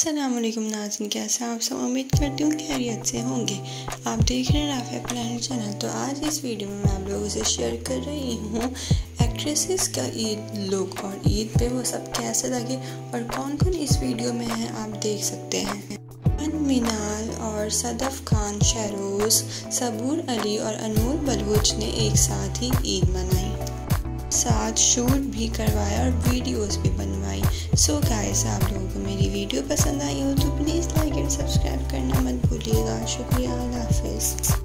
अस्सलामुअलैकुम नाज़रीन, कैसे आप सब। उम्मीद करती हूँ खैरियत से होंगे। आप देख रहे हैं राफिया प्लानट चैनल। तो आज इस वीडियो में मैं आप लोगों से शेयर कर रही हूँ एक्ट्रेसेस का ईद लुक और ईद पे वो सब कैसे लगे और कौन कौन इस वीडियो में है आप देख सकते हैं। मीनाल और सदफ खान, शहरोज, सबूर अली और अनमोल बलूच ने एक साथ ही ईद मनाई, साथ शूट भी करवाया और वीडियोस भी बनवाई। सो गाइस, आप लोगों को मेरी वीडियो पसंद आई हो तो प्लीज़ लाइक एंड सब्सक्राइब करना मत भूलिएगा। शुक्रिया, अल्लाह हाफिज़।